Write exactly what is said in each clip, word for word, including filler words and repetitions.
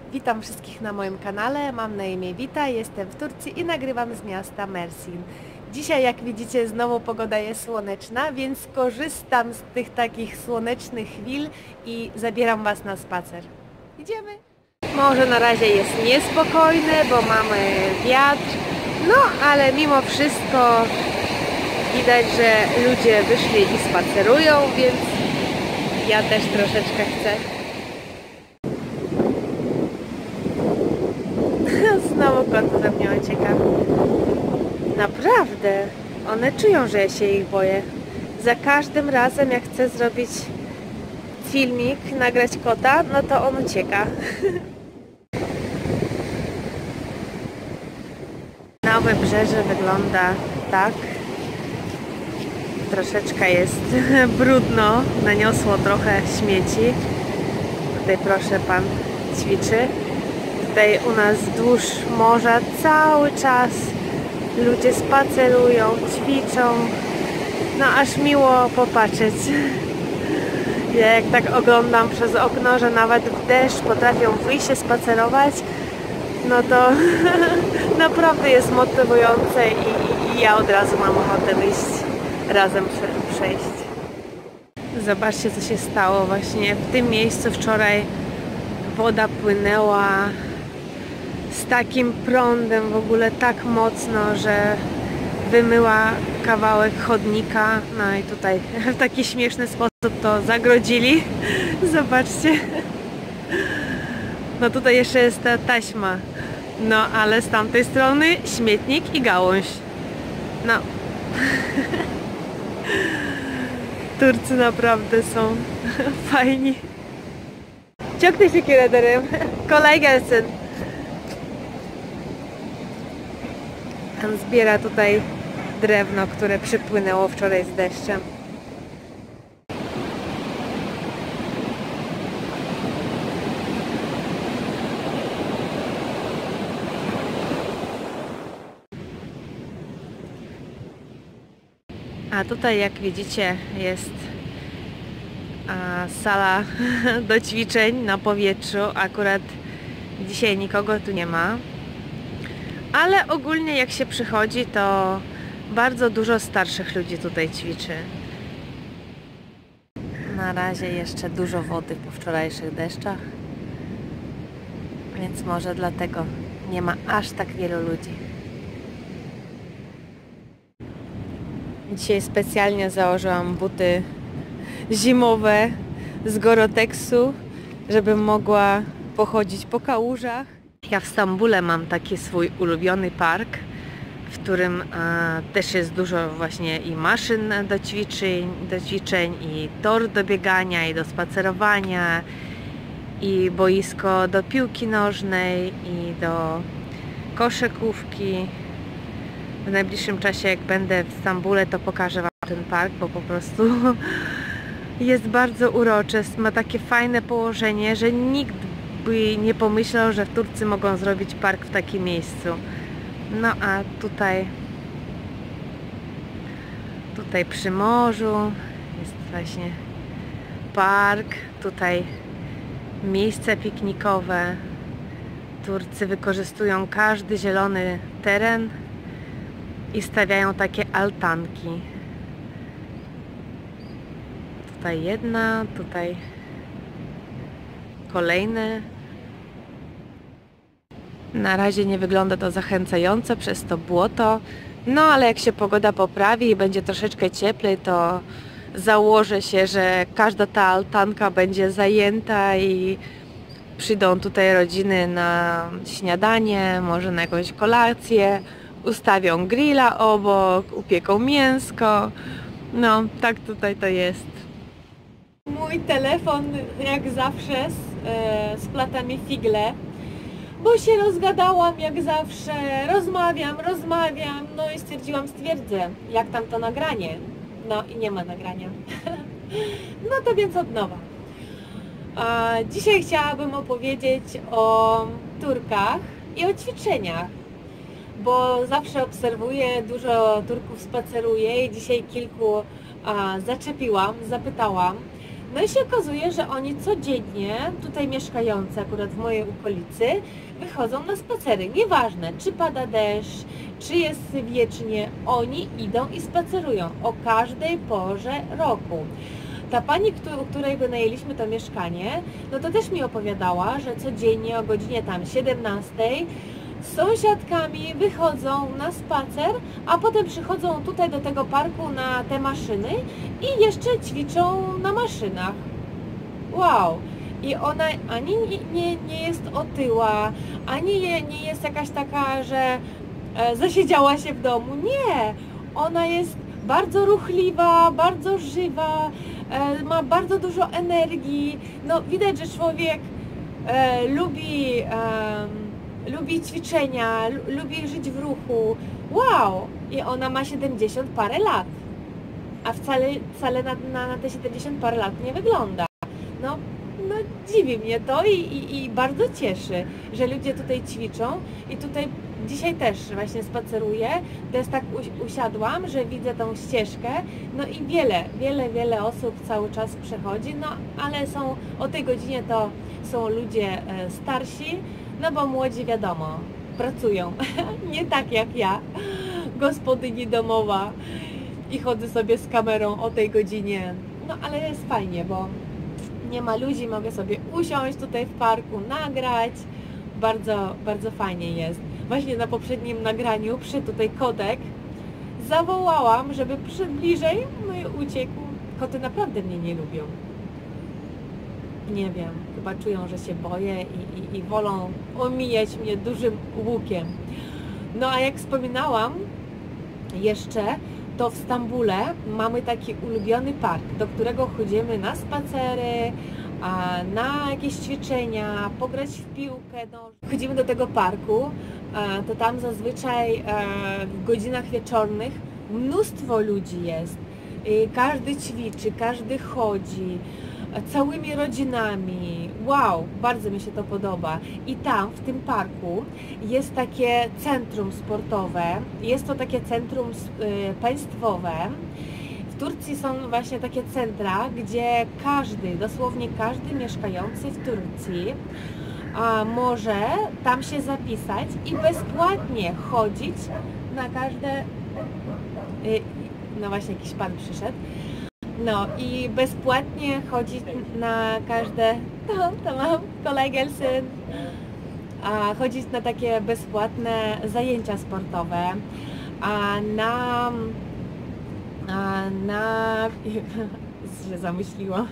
Witam wszystkich na moim kanale, mam na imię Wita, jestem w Turcji i nagrywam z miasta Mersin. Dzisiaj, jak widzicie, znowu pogoda jest słoneczna, więc korzystam z tych takich słonecznych chwil i zabieram Was na spacer. Idziemy! Morze na razie jest niespokojne, bo mamy wiatr, no ale mimo wszystko widać, że ludzie wyszli i spacerują, więc ja też troszeczkę chcę. Znowu kot ze mnie ucieka. Naprawdę, one czują, że ja się ich boję. Za każdym razem, jak chcę zrobić filmik, nagrać kota, no to on ucieka. Na wybrzeże wygląda tak. Troszeczkę jest brudno, naniosło trochę śmieci. Tutaj proszę, pan ćwiczy. Tutaj u nas wzdłuż morza cały czas ludzie spacerują, ćwiczą. No aż miło popatrzeć. Ja jak tak oglądam przez okno, że nawet w deszcz potrafią wyjść się spacerować, no to naprawdę jest motywujące i, i ja od razu mam ochotę wyjść, razem przejść. Zobaczcie, co się stało właśnie w tym miejscu wczoraj. Woda płynęła z takim prądem, w ogóle tak mocno, że wymyła kawałek chodnika. No i tutaj w taki śmieszny sposób to zagrodzili. Zobaczcie. No tutaj jeszcze jest ta taśma. No ale z tamtej strony śmietnik i gałąź. No. Turcy naprawdę są fajni. Çok teşekkür ederim. Kolay gelsin. On zbiera tutaj drewno, które przypłynęło wczoraj z deszczem. A tutaj, jak widzicie, jest a, sala do ćwiczeń na powietrzu. Akurat dzisiaj nikogo tu nie ma. Ale ogólnie jak się przychodzi, to bardzo dużo starszych ludzi tutaj ćwiczy. Na razie jeszcze dużo wody po wczorajszych deszczach, więc może dlatego nie ma aż tak wielu ludzi. Dzisiaj specjalnie założyłam buty zimowe z Gore-Texu, żebym mogła pochodzić po kałużach. Ja w Stambule mam taki swój ulubiony park, w którym a, też jest dużo właśnie i maszyn do ćwiczeń, do ćwiczeń, i tor do biegania, i do spacerowania, i boisko do piłki nożnej, i do koszykówki. W najbliższym czasie, jak będę w Stambule, to pokażę Wam ten park, bo po prostu jest bardzo uroczy. Ma takie fajne położenie, że nikt by nie pomyślał, że w Turcji mogą zrobić park w takim miejscu. No a tutaj tutaj przy morzu jest właśnie park, tutaj miejsce piknikowe. Turcy wykorzystują każdy zielony teren i stawiają takie altanki. Tutaj jedna, tutaj kolejne. Na razie nie wygląda to zachęcająco przez to błoto, no ale jak się pogoda poprawi i będzie troszeczkę cieplej, to założę się, że każda ta altanka będzie zajęta i przyjdą tutaj rodziny na śniadanie, może na jakąś kolację, ustawią grilla obok, upieką mięsko. No, tak tutaj to jest. Mój telefon jak zawsze e, splata mi figle, bo się rozgadałam jak zawsze, rozmawiam, rozmawiam, no i stwierdziłam, stwierdzę, jak tam to nagranie. No i nie ma nagrania. No to więc od nowa. A dzisiaj chciałabym opowiedzieć o Turkach i o ćwiczeniach, bo zawsze obserwuję, dużo Turków spaceruje i dzisiaj kilku a, zaczepiłam, zapytałam, No i się okazuje, że oni codziennie, tutaj mieszkający akurat w mojej okolicy, wychodzą na spacery. Nieważne, czy pada deszcz, czy jest wiecznie, oni idą i spacerują o każdej porze roku. Ta pani, u której wynajęliśmy to mieszkanie, no to też mi opowiadała, że codziennie o godzinie tam siedemnastej z sąsiadkami wychodzą na spacer, a potem przychodzą tutaj do tego parku na te maszyny i jeszcze ćwiczą na maszynach. Wow! I ona ani nie, nie, nie jest otyła, ani nie, nie jest jakaś taka, że e, zasiedziała się w domu. Nie! Ona jest bardzo ruchliwa, bardzo żywa, e, ma bardzo dużo energii. No widać, że człowiek e, lubi... E, lubi ćwiczenia, lubi żyć w ruchu. Wow! I ona ma siedemdziesiąt parę lat. A wcale, wcale na, na, na te siedemdziesiąt parę lat nie wygląda. No, no dziwi mnie to i, i, i bardzo cieszy, że ludzie tutaj ćwiczą. I tutaj dzisiaj też właśnie spaceruję. To jest tak usiadłam, że widzę tą ścieżkę. No i wiele, wiele, wiele osób cały czas przechodzi. No, ale są o tej godzinie to są ludzie starsi. No bo młodzi wiadomo, pracują, nie tak jak ja, gospodyni domowa i chodzę sobie z kamerą o tej godzinie. No ale jest fajnie, bo nie ma ludzi, mogę sobie usiąść tutaj w parku, nagrać. Bardzo, bardzo fajnie jest. Właśnie na poprzednim nagraniu przy tutaj kotek zawołałam, żeby przybliżej, no i uciekł. Koty naprawdę mnie nie lubią. Nie wiem, chyba czują, że się boję i, i, i wolą omijać mnie dużym łukiem. No a jak wspominałam jeszcze, to w Stambule mamy taki ulubiony park, do którego chodzimy na spacery, a na jakieś ćwiczenia, pograć w piłkę. No. Chodzimy do tego parku, a, to tam zazwyczaj a, w godzinach wieczornych mnóstwo ludzi jest. I każdy ćwiczy, każdy chodzi. Całymi rodzinami. Wow, bardzo mi się to podoba. I tam, w tym parku jest takie centrum sportowe. Jest to takie centrum y, państwowe. W Turcji są właśnie takie centra, gdzie każdy, dosłownie każdy mieszkający w Turcji a, może tam się zapisać i bezpłatnie chodzić na każde... Y, no właśnie, jakiś pan przyszedł. No i bezpłatnie chodzić na każde, to, to mam kolegę syn, a chodzić na takie bezpłatne zajęcia sportowe, a na, a na, się zamyśliłam,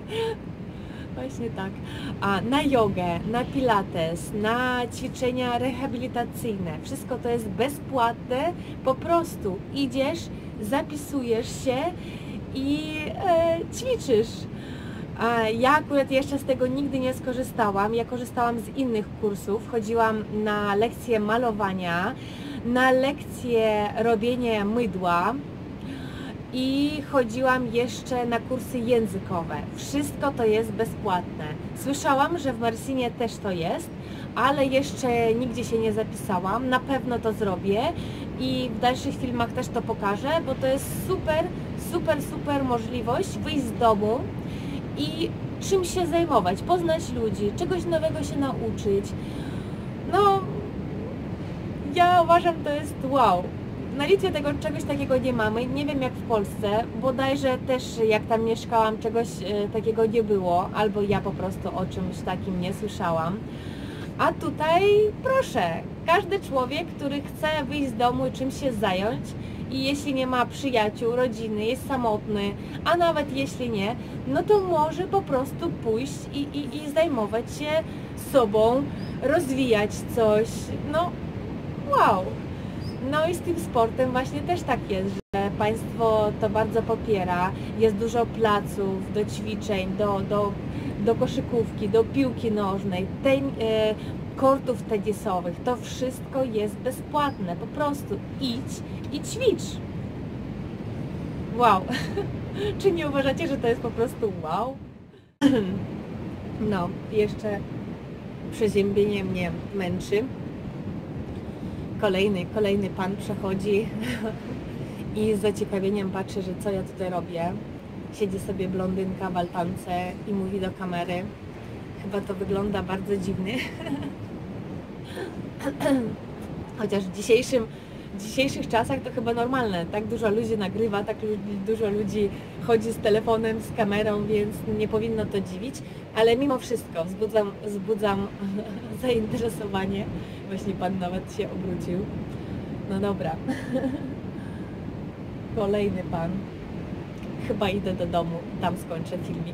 właśnie tak, a na jogę, na pilates, na ćwiczenia rehabilitacyjne, wszystko to jest bezpłatne, po prostu idziesz, zapisujesz się i e, ćwiczysz. A ja akurat jeszcze z tego nigdy nie skorzystałam. Ja korzystałam z innych kursów. Chodziłam na lekcje malowania, na lekcje robienia mydła i chodziłam jeszcze na kursy językowe. Wszystko to jest bezpłatne. Słyszałam, że w Mersinie też to jest, ale jeszcze nigdzie się nie zapisałam. Na pewno to zrobię i w dalszych filmach też to pokażę, bo to jest super, super, super możliwość wyjść z domu i czymś się zajmować, poznać ludzi, czegoś nowego się nauczyć. No, ja uważam, to jest wow. Na Litwie tego czegoś takiego nie mamy, nie wiem jak w Polsce, bodajże też jak tam mieszkałam czegoś e, takiego nie było, albo ja po prostu o czymś takim nie słyszałam. A tutaj proszę, każdy człowiek, który chce wyjść z domu i czymś się zająć i jeśli nie ma przyjaciół, rodziny, jest samotny, a nawet jeśli nie, no to może po prostu pójść i, i, i zajmować się sobą, rozwijać coś, no wow. No i z tym sportem właśnie też tak jest, że państwo to bardzo popiera, jest dużo placów do ćwiczeń, do, do, do koszykówki, do piłki nożnej, ten, e, kortów tenisowych, to wszystko jest bezpłatne, po prostu idź i ćwicz. Wow, czy nie uważacie, że to jest po prostu wow? No, jeszcze przeziębienie mnie męczy. Kolejny, kolejny pan przechodzi i z zaciekawieniem patrzy, że co ja tutaj robię. siedzi sobie blondynka w altance i mówi do kamery. Chyba to wygląda bardzo dziwnie. Chociaż w dzisiejszym, w dzisiejszych czasach to chyba normalne. Tak dużo ludzi nagrywa, tak dużo ludzi chodzi z telefonem, z kamerą, więc nie powinno to dziwić. Ale mimo wszystko wzbudzam, wzbudzam zainteresowanie. Właśnie pan nawet się obrócił. No dobra. Kolejny pan. Chyba idę do domu, tam skończę filmik.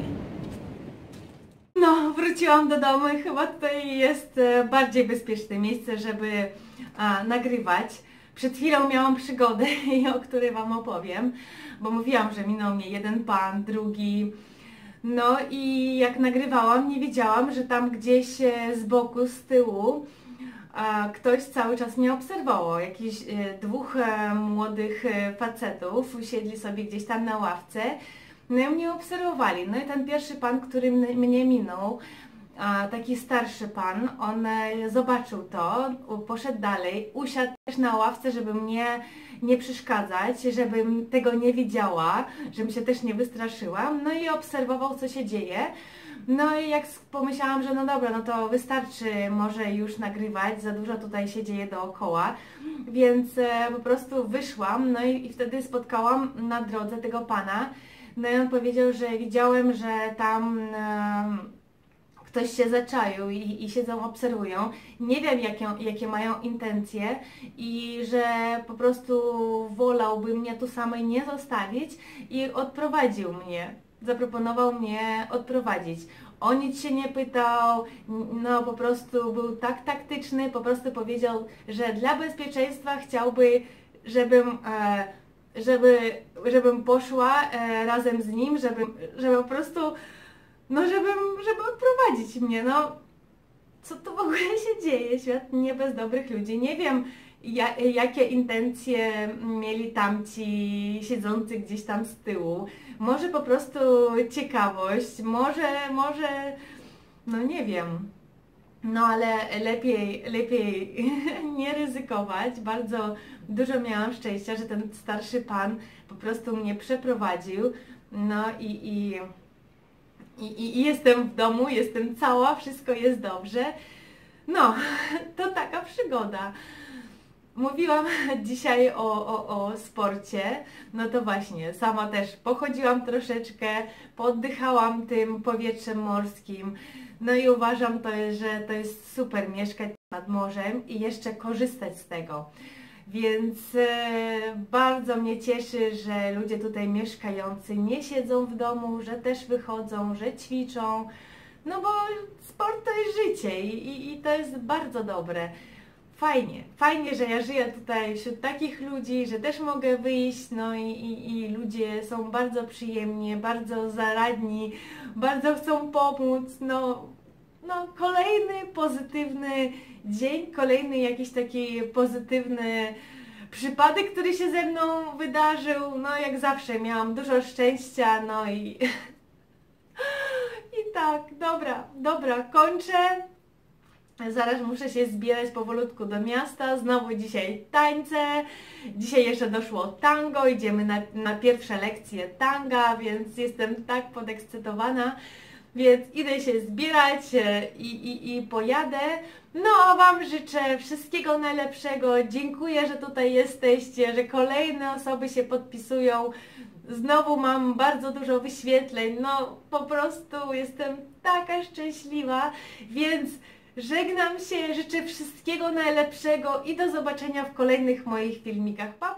No, wróciłam do domu i chyba tutaj jest bardziej bezpieczne miejsce, żeby a, nagrywać. Przed chwilą miałam przygodę, o której Wam opowiem, bo mówiłam, że minął mnie jeden pan, drugi. No i jak nagrywałam, nie wiedziałam, że tam gdzieś z boku, z tyłu a, ktoś cały czas mnie obserwował. Jakiś e, dwóch e, młodych e, facetów usiedli sobie gdzieś tam na ławce. No i mnie obserwowali. No i ten pierwszy pan, który mnie minął, a, taki starszy pan, on e, zobaczył to, poszedł dalej, usiadł też na ławce, żeby mnie nie przeszkadzać, żebym tego nie widziała, żebym się też nie wystraszyła. No i obserwował, co się dzieje. No i jak pomyślałam, że no dobra, no to wystarczy może już nagrywać, za dużo tutaj się dzieje dookoła, więc e, po prostu wyszłam, no i, i wtedy spotkałam na drodze tego pana. No i on powiedział, że widziałem, że tam e, ktoś się zaczaił i, i siedzą, obserwują. Nie wiem, jakie, jakie mają intencje i że po prostu wolałby mnie tu samej nie zostawić i odprowadził mnie. Zaproponował mnie odprowadzić. O nic się nie pytał, no po prostu był tak taktyczny, po prostu powiedział, że dla bezpieczeństwa chciałby, żebym, e, żeby, żebym poszła e, razem z nim, żeby, żeby po prostu, no żebym, żeby odprowadzić mnie, no co tu w ogóle się dzieje? Świat nie bez dobrych ludzi, nie wiem ja, jakie intencje mieli tamci siedzący gdzieś tam z tyłu. Może po prostu ciekawość, może, może, no nie wiem. No ale lepiej, lepiej nie ryzykować. Bardzo dużo miałam szczęścia, że ten starszy pan po prostu mnie przeprowadził. No i, i, i, i jestem w domu, jestem cała, wszystko jest dobrze. No, to taka przygoda. Mówiłam dzisiaj o, o, o sporcie, no to właśnie, sama też pochodziłam troszeczkę, poddychałam tym powietrzem morskim, no i uważam, to, że to jest super mieszkać nad morzem i jeszcze korzystać z tego. Więc e, bardzo mnie cieszy, że ludzie tutaj mieszkający nie siedzą w domu, że też wychodzą, że ćwiczą, no bo sport to jest życie i, i, i to jest bardzo dobre. Fajnie, fajnie, że ja żyję tutaj wśród takich ludzi, że też mogę wyjść, no i, i, i ludzie są bardzo przyjemnie, bardzo zaradni, bardzo chcą pomóc, no, no kolejny pozytywny dzień, kolejny jakiś taki pozytywny przypadek, który się ze mną wydarzył, no jak zawsze miałam dużo szczęścia, no i i tak, dobra, dobra, kończę. Zaraz muszę się zbierać powolutku do miasta, znowu dzisiaj tańce, dzisiaj jeszcze doszło tango, idziemy na, na pierwsze lekcje tanga, więc jestem tak podekscytowana, więc idę się zbierać i, i, i pojadę. No a Wam życzę wszystkiego najlepszego, dziękuję, że tutaj jesteście, że kolejne osoby się podpisują, znowu mam bardzo dużo wyświetleń, no po prostu jestem taka szczęśliwa, więc żegnam się, życzę wszystkiego najlepszego i do zobaczenia w kolejnych moich filmikach. Pa!